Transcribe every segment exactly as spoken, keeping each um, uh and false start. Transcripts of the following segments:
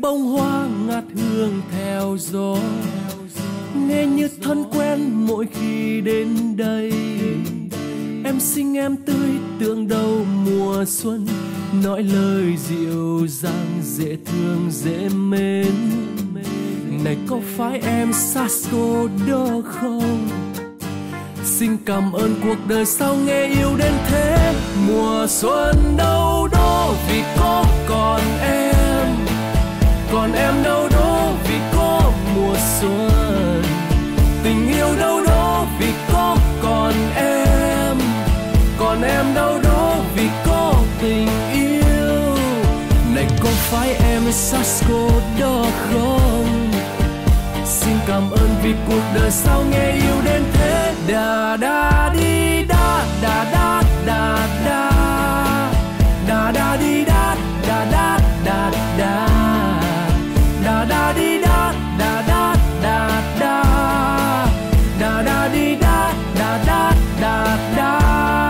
bông hoa ngát hương theo gió, nghe như thân quen mỗi khi đến đây. Em xinh em tươi tưởng đâu mùa xuân, nói lời dịu dàng dễ thương dễ mến. Này có phải em Sasko đó không? Xin cảm ơn cuộc đời sao nghe yêu đến thế. Mùa xuân đâu đó vì có còn em, còn em đâu đó vì có mùa xuân. Tình yêu đâu đó vì có còn em, còn em đâu đó vì có tình yêu. Này có phải em Sasko đó không? Xin cảm ơn vì cuộc đời sao nghe yêu đến thế. Da da đi da da da da da da da đi da da da da da da da đi da da da da da da da đi da da da da da.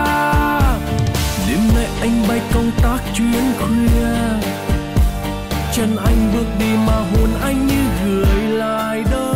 Đêm nay anh bay công tác chuyến khuya, chân anh bước đi mà hồn anh như gửi lại đời.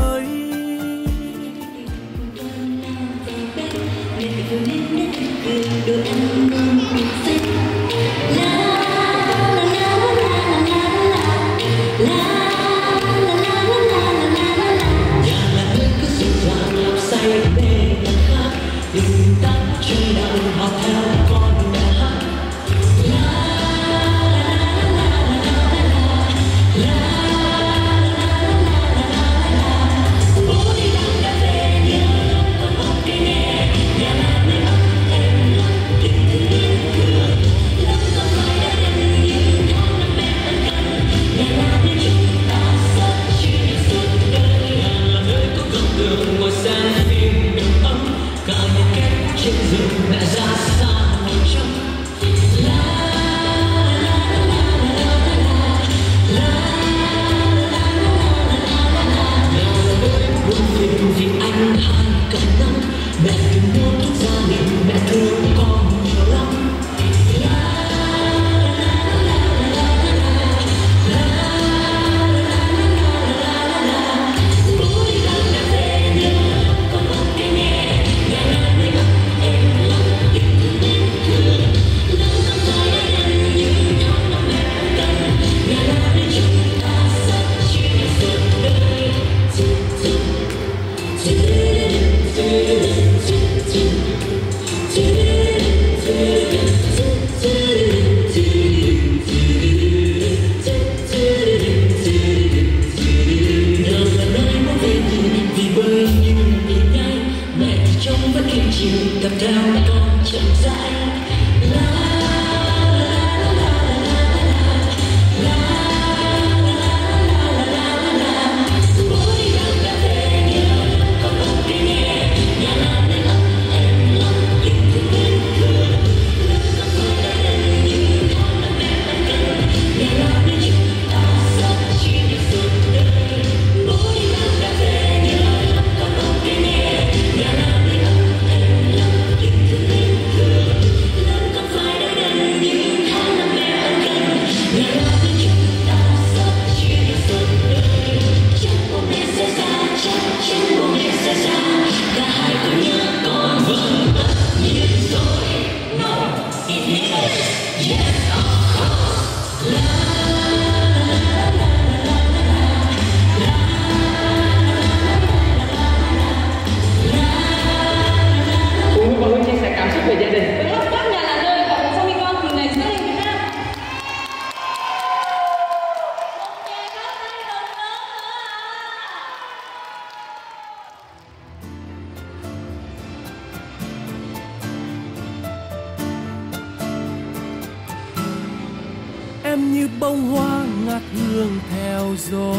Em như bông hoa ngát hương theo gió,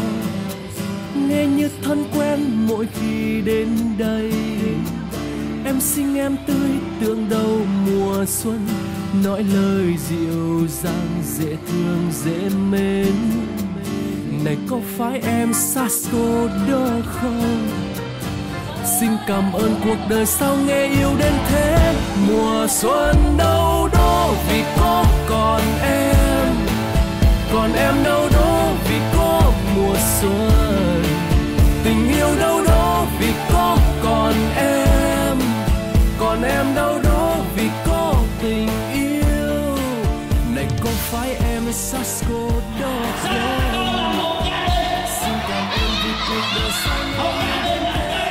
nghe như thân quen mỗi khi đến đây. Em xinh em tươi tưởng đâu mùa xuân, nói lời dịu dàng dễ thương dễ mến. Này có phải em Sasko đó không? Xin cảm ơn cuộc đời sao nghe yêu đến thế. Mùa xuân đâu đó vì có còn em, còn em đâu đó vì có em đau đớn vì có tình yêu này, có phải em Sasko đó không? Xin cảm ơn vì cuộc đời xanh đến thế.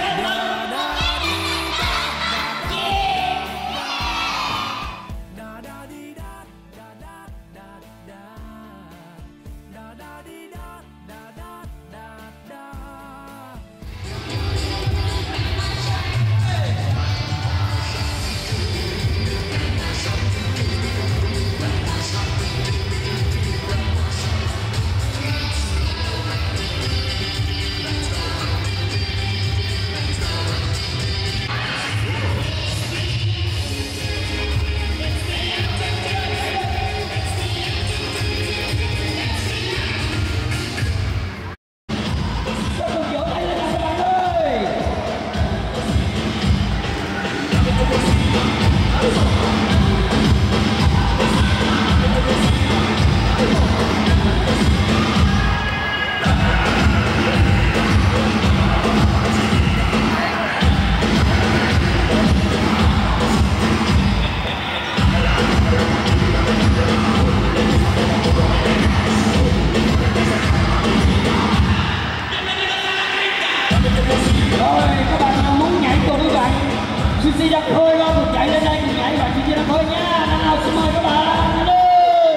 Sushi đặt hơi lên, mình chạy lên đây mình nhảy và Sushi đặt hơi nha. Năm nào xin mời các bạn lên.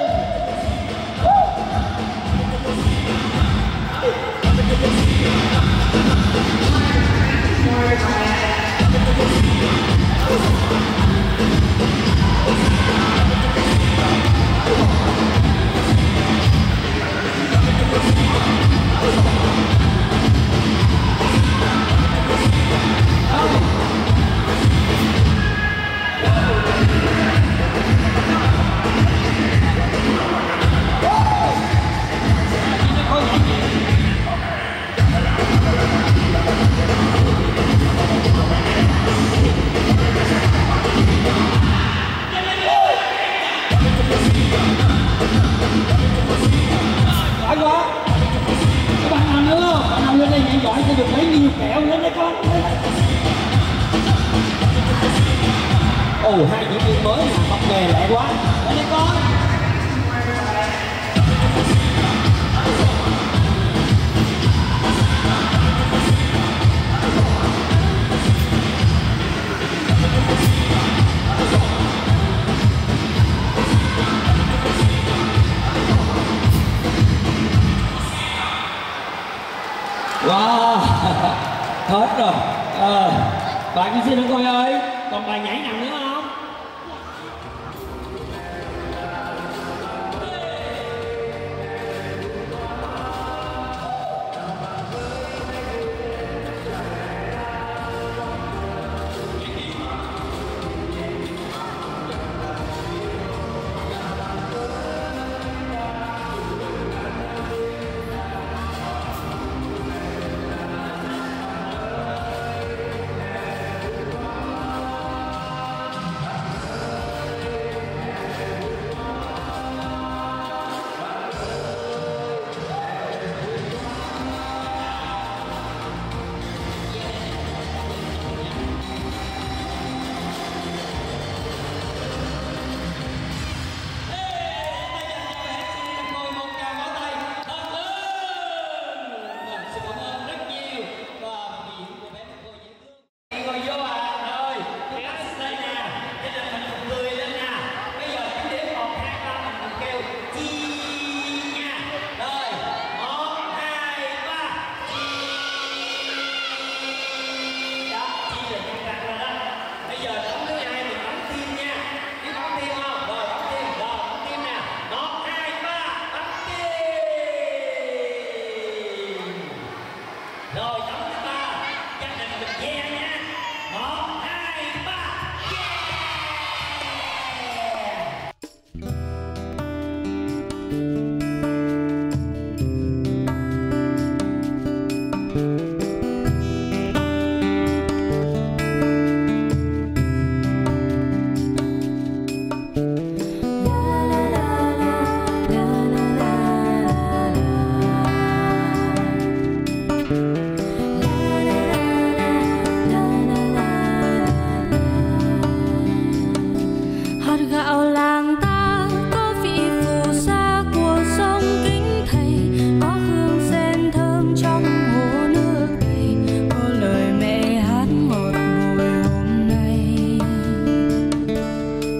Giỏi quá. Các bạn nào nữa không? Bạn nào lên đây nhảy giỏi sẽ được lấy nhiều kẹo lên đây con. Ồ, hai diễn viên mới mà học nghề lẹ quá. Lên đây con. Wow, hết rồi. À, bạn đi xin coi ơi, còn bài nhảy nào nữa không?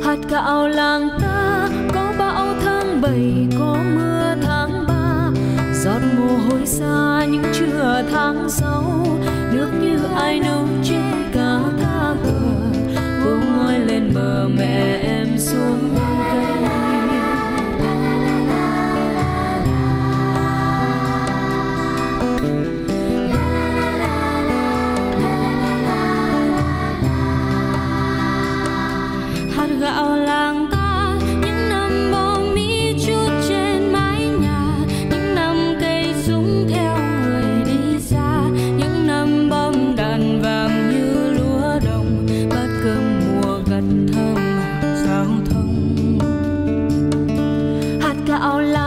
hạt gạo làng ta có bão tháng bảy, có mưa tháng ba, giọt mồ hôi xa những trưa tháng sáu, nước như ai nấu chế cá ca cờ, cô ngồi lên bờ mẹ em xuống cây. Hạt gạo làng ta những năm bom mỹ chút trên mái nhà, những năm cây súng theo người đi xa, những năm bom đạn vàng như lúa đồng, bát cơm mùa gặt thơm giao thông. Hạt gạo làng